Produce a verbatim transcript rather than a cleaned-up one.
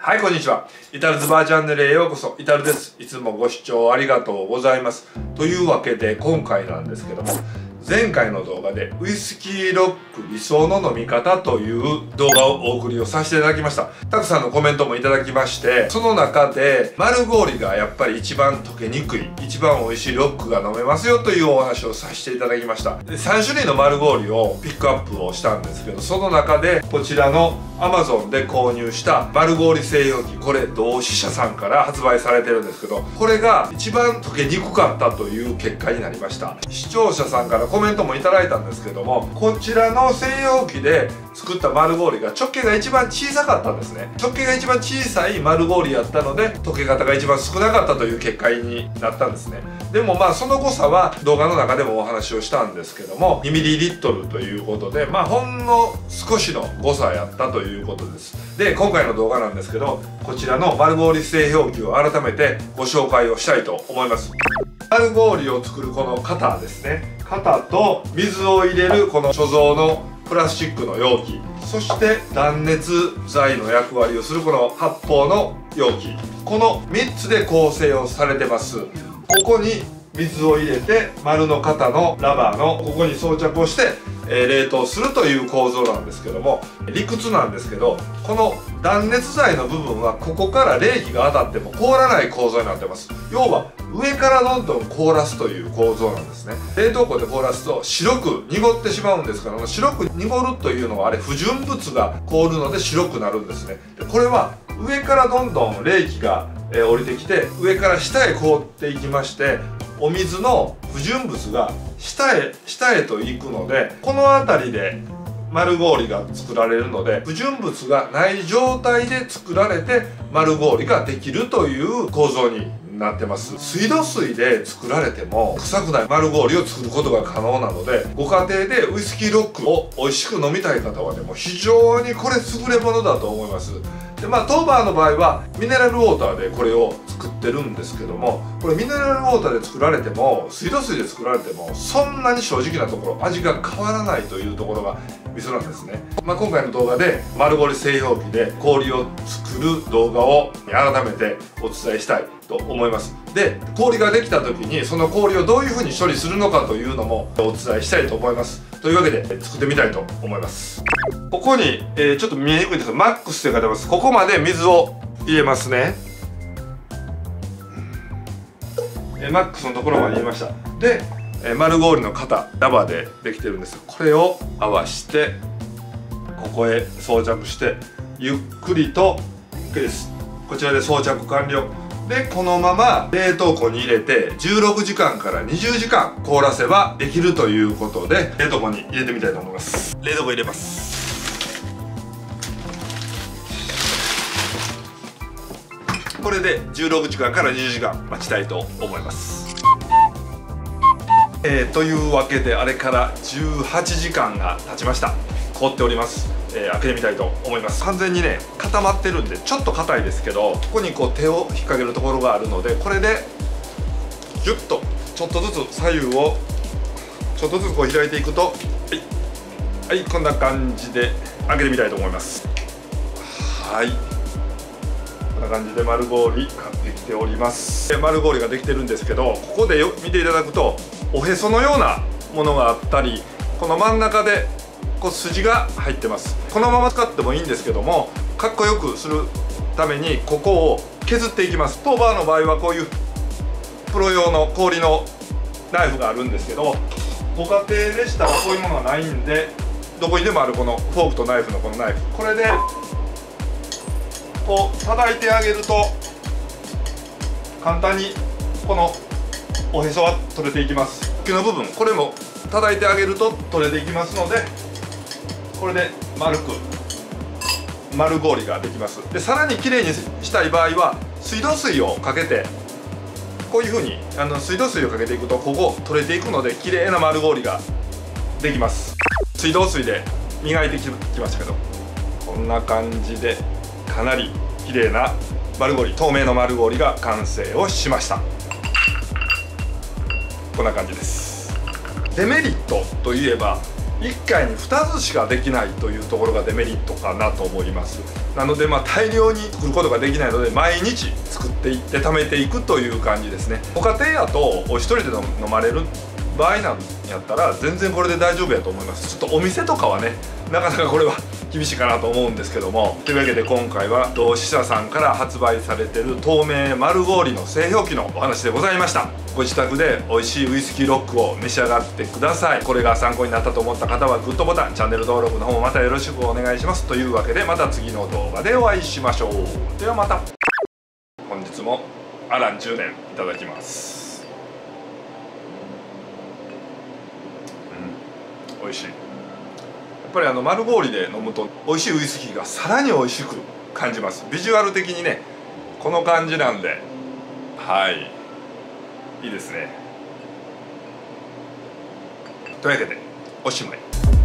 はい、こんにちは。イタルズバーチャンネルへようこそ。イタルです。いつもご視聴ありがとうございます。というわけで今回なんですけども、前回の動画でウイスキーロック理想の飲み方という動画をお送りをさせていただきました。たくさんのコメントもいただきまして、その中で丸氷がやっぱり一番溶けにくい、一番美味しいロックが飲めますよというお話をさせていただきました。でさん種類の丸氷をピックアップをしたんですけど、その中でこちらの アマゾン で購入した丸氷製氷機、これ同志社さんから発売されてるんですけど、これが一番溶けにくかったという結果になりました。視聴者さんからコメントもいただいたんですけども、こちらの製氷機で作った丸氷が直径が一番小さかったんですね。直径が一番小さい丸氷やったので溶け方が一番少なかったという結果になったんですね。でもまあその誤差は動画の中でもお話をしたんですけども にミリリットル ということで、まあほんの少しの誤差やったということです。で今回の動画なんですけど、こちらの丸氷製氷機を改めてご紹介をしたいと思います。丸氷を作るこの型ですね、型と水を入れるこの貯蔵のプラスチックの容器、そして断熱材の役割をするこの発泡の容器、このみっつで構成をされてます。ここに水を入れて丸の型のラバーのここに装着をして、えー、冷凍するという構造なんですけども、理屈なんですけど、この断熱材の部分はここから冷気が当たっても凍らない構造になってます。要は上からどんどん凍らすという構造なんですね。冷凍庫で凍らすと白く濁ってしまうんですから、白く濁るというのはあれ不純物が凍るので白くなるんですね。でこれは上からどんどん冷気が、えー、降りてきて上から下へ凍っていきまして、お水の不純物が下へ下へと行くので、この辺りで丸氷が作られるので、不純物がない状態で作られて丸氷ができるという構造になってます。水道水で作られても臭くない丸氷を作ることが可能なので、ご家庭でウイスキーロックを美味しく飲みたい方はね、もう非常にこれ優れものだと思います。でまあ当バーの場合はミネラルウォーターでこれを作ってるんですけども、これミネラルウォーターで作られても水道水で作られてもそんなに正直なところ味が変わらないというところがミソなんですね。まあ、今回の動画で丸氷製氷機で氷を作る動画を改めてお伝えしたいと思います。で氷ができた時にその氷をどういうふうに処理するのかというのもお伝えしたいと思います。というわけで作ってみたいと思います。ここに、えー、ちょっと見えにくいんですがマックスって書いてます。ここまで水を入れますね。えー、マックスのところまで入れました。で、えー、丸氷の型ラバーでできてるんです。これを合わしてここへ装着してゆっくりと OK です。こちらで装着完了で、このまま冷凍庫に入れてじゅうろくじかんからにじゅうじかん凍らせばできるということで、冷凍庫に入れてみたいと思います。冷凍庫入れます。これでじゅうろくじかんからにじゅうじかん待ちたいと思います。えー、というわけであれからじゅうはちじかんが経ちました。凍っております。えー、開けてみたいと思います。完全にね固まってるんでちょっと硬いですけど、ここにこう手を引っ掛けるところがあるので、これでギュッとちょっとずつ左右をちょっとずつこう開いていくと、はい、はい、こんな感じで開けてみたいと思います。はい、こんな感じで丸氷買ってきております。丸氷ができてるんですけど、ここでよ見ていただくとおへそのようなものがあったり、この真ん中でこう筋が入ってます。このまま使ってもいいんですけども、かっこよくするためにここを削っていきます。当バーの場合はこういうプロ用の氷のナイフがあるんですけど、ご家庭でしたらこういうものはないんで、どこにでもあるこのフォークとナイフのこのナイフ、これでこう叩いてあげると簡単にこのおへそは取れていきます。茎の部分、これも叩いてあげると取れていきますので、これで丸く丸氷ができます。でさらにきれいにしたい場合は水道水をかけて、こういうふうにあの水道水をかけていくとここ取れていくのできれいな丸氷ができます。水道水で磨いてきましたけど、こんな感じでかなりきれいな丸氷、透明の丸氷が完成をしました。こんな感じです。デメリットといえばいっかいにふたつしかできないというところがデメリットかなと思います。なのでまあ大量に作ることができないので、毎日作っていって貯めていくという感じですね。ご家庭やとお一人で飲まれる場合なんやったら全然これで大丈夫やと思います。ちょっとお店とかはねなかなかこれは厳しいかなと思うんですけども、というわけで今回は同志社さんから発売されてる透明丸氷の製氷機のお話でございました。ご自宅で美味しいウイスキーロックを召し上がってください。これが参考になったと思った方はグッドボタン、チャンネル登録の方もまたよろしくお願いします。というわけでまた次の動画でお会いしましょう。ではまた。本日もアランじゅうねんいただきます。うん、美味しい。やっぱりあの丸氷で飲むと美味しいウイスキーがさらに美味しく感じます。ビジュアル的にねこの感じなんで、はいいいですね。というわけでおしまい。